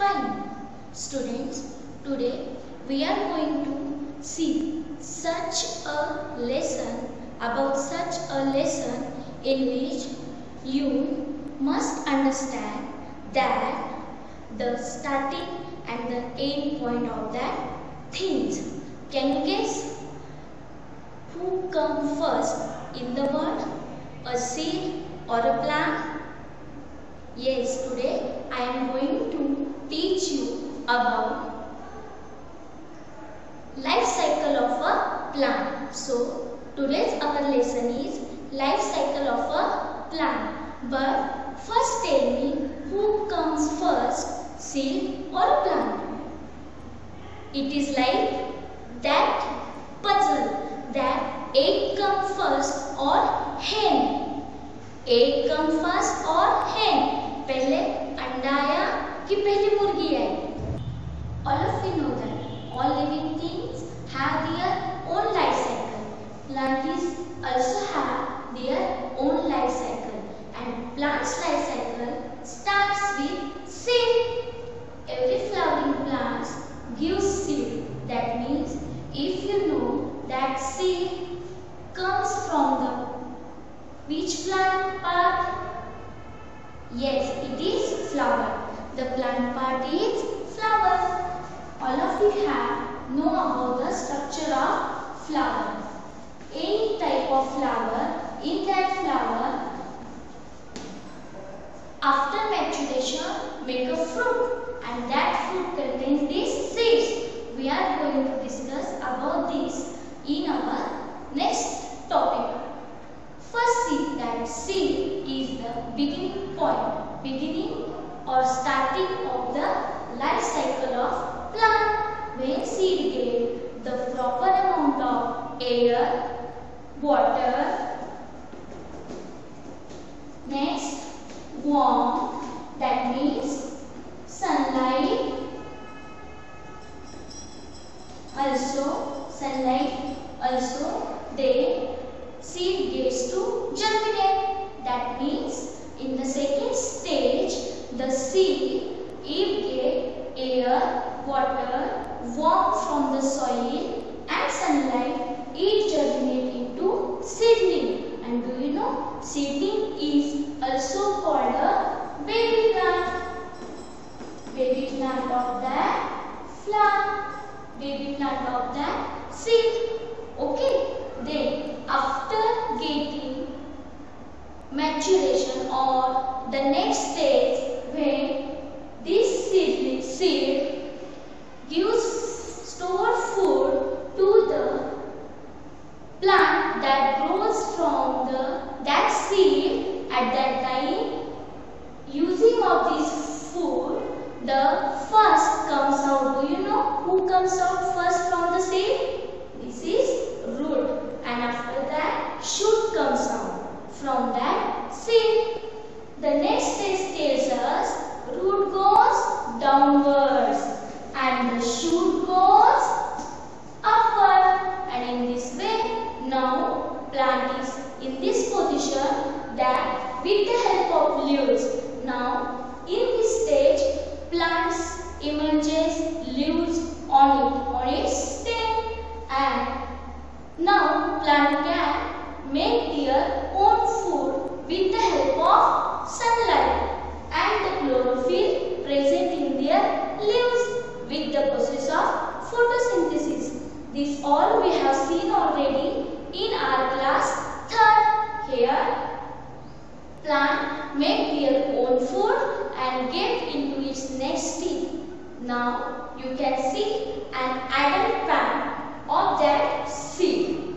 Fine. Students, today we are going to see such a lesson in which you must understand that the starting and the end point of that things. Can you guess who come first in the world? A seed or a plant? Yes, today I am going to teach you about life cycle of a plant. So today's our lesson is life cycle of a plant. But first tell me, who comes first, seed or a plant? It is like that puzzle, that egg come first or hen. Egg come first or hen? पहले अंडा आया कि पहले मुर्गी आई? All of you know that all living things have their own life cycle. Plants also have their own life cycle, and plant's life cycle starts with seed. Every flowering plant gives seed. That means if you know that seed comes from the which plant part? Yes, it is flower. The plant part is flower. All of you have know about the structure of flower. Any type of flower, in that flower, after maturation, make a fruit, and that fruit contains these seeds. We are going to discuss about this in our next topic. First, see that seed is the beginning point, beginning or starting of the life cycle of plant. When seed get the proper amount of air, water, next warmth, that means sunlight, also they seed gets to germinate. That means in the second stage the seed, if get air, water, warmth from the soil and sunlight, it germinate into seedling. And do you know, seedling is also called a baby plant. Baby plant of that flower, baby plant of that seed. Okay, then after getting maturation or the next stage, when this seed gives stored food to the plant that grows from that seed, at that time, using of this food, the first comes out. Do you know who comes out first from the seed? This is root, and after that shoot comes out from that seed. The next stage tells us root goes downwards and the shoot goes upward, and in this way now plant is in this position that with the help of leaves. Now in this stage plants emerges leaves on its stem, and now plant can make their own food with the help of sunlight and the chlorophyll present in their leaves with the process of photosynthesis. This all we have seen already in our class 3rd. Here plant make their own food and get into its next stage. Now you can see an adult plant of that seed.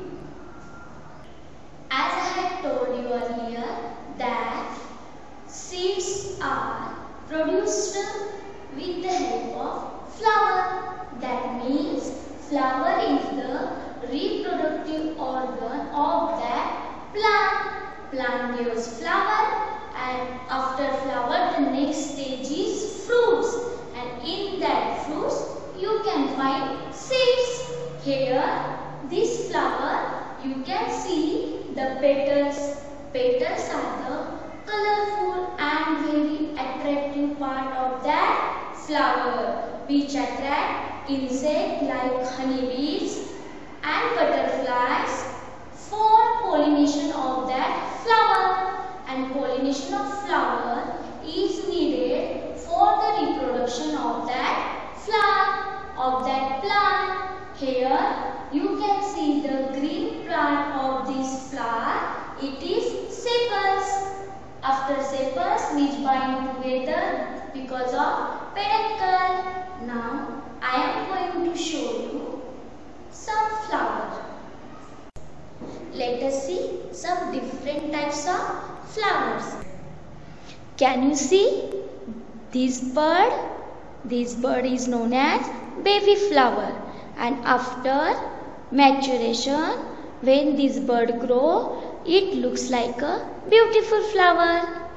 As I had told you earlier that seeds are produced with the help of flower. That means flower is the reproductive organ of that plant. Plant gives flower, and after flower the next stage is fruits, and in that fruits you can find seeds. Here this flower you can see the petals. Petals are the colorful and very attractive part of that flower which attract insects like honeybees and butterflies for pollination of that flower, and pollination of flower is needed for the reproduction of that flower of that plant. Here you can see the green plant of this flower. It is sepals. After sepals which bind together because of peduncle. Now I am going to show you some flower. Let us see some different types of flowers. Can you see this bird? This bird is known as baby flower, and after maturation, when this bird grows, it looks like a beautiful flower.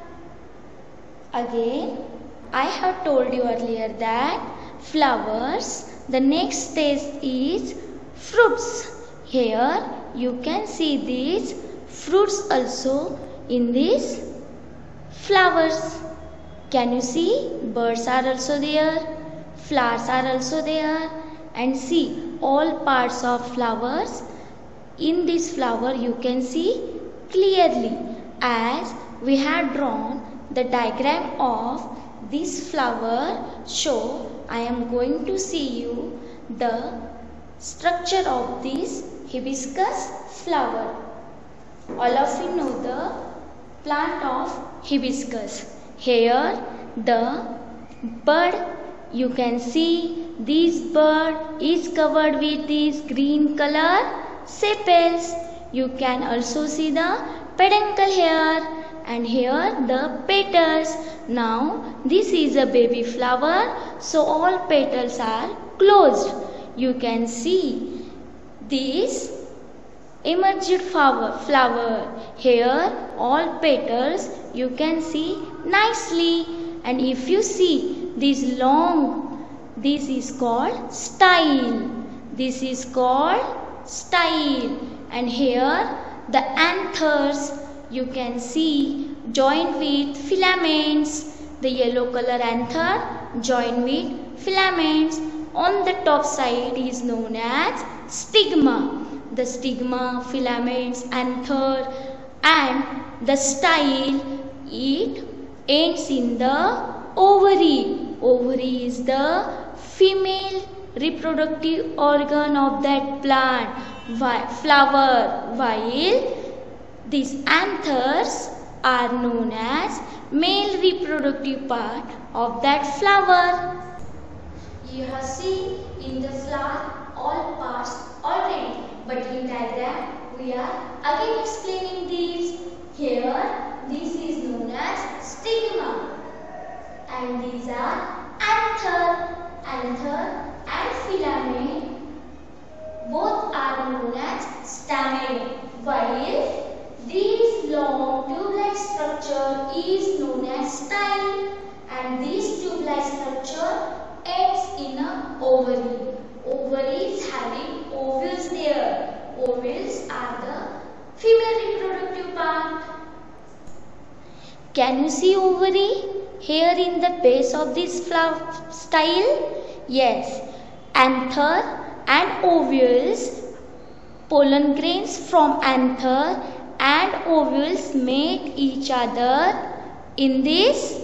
Again, I have told you earlier that flowers, the next stage is fruits. Here you can see these fruits also in these flowers. Can you see? Birds are also there, flowers are also there, and see all parts of flowers. In this flower you can see clearly, as we have drawn the diagram of this flower. So I am going to see you the structure of this hibiscus flower. All of you know the plant of hibiscus. Here the bud, you can see this bud is covered with this green color sepals. You can also see the peduncle here, and here the petals. Now this is a baby flower, so all petals are closed. You can see this emerged flower. Here all petals you can see nicely, and if you see this long, this is called style. This is called style. And here the anthers you can see joined with filaments. The yellow color anther joined with filaments. On the top side is known as stigma. The stigma, filaments, anther, and the style, it ends in the ovary. Ovary is the female reproductive organ of that plant, flower, while these anthers are known as male reproductive part of that flower. You have seen in the flower all parts already, but in diagram we are again explaining these. Here this is known as stigma, and these are anther. Anther and filament both are known as stamen, while this long tube-like structure is known as style, and this tube-like structure ends in a ovary. Ovary is having ovules there. Ovules are the female reproductive part. Can you see ovary here in the base of this flower style? Yes. Anther and ovules, pollen grains from anther and ovules meet each other in this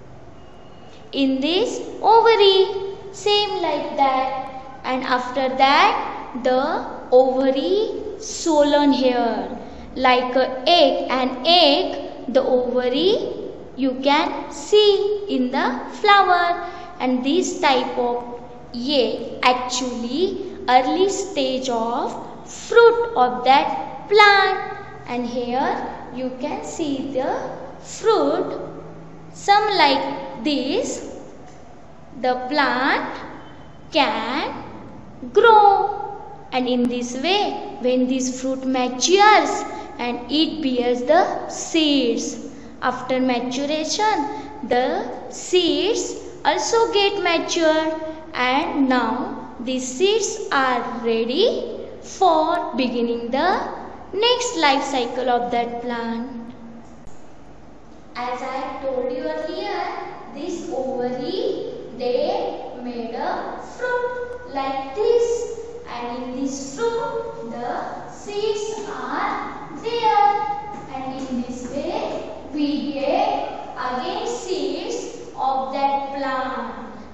ovary, same like that. And after that the ovary swollen here like an egg. The ovary you can see in the flower, and this type of egg actually early stage of fruit of that plant. And here you can see the fruit, some like this. The plant can grow, and in this way when this fruit matures and it bears the seeds. After maturation the seeds also get matured, and now these seeds are ready for beginning the next life cycle of that plant. As I told you earlier, this ovary, they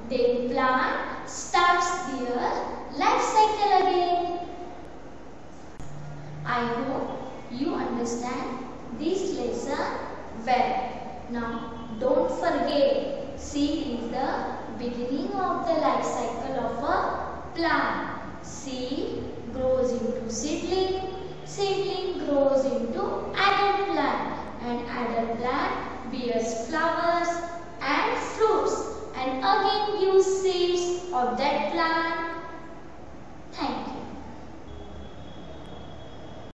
then plant starts their life cycle again. I hope you understand this lesson well. Now don't forget, seed is the beginning of the life cycle of a plant. Seed grows into seedling, seedling grows into adult plant, and adult plant bears flowers and fruits and again gives seeds of that plant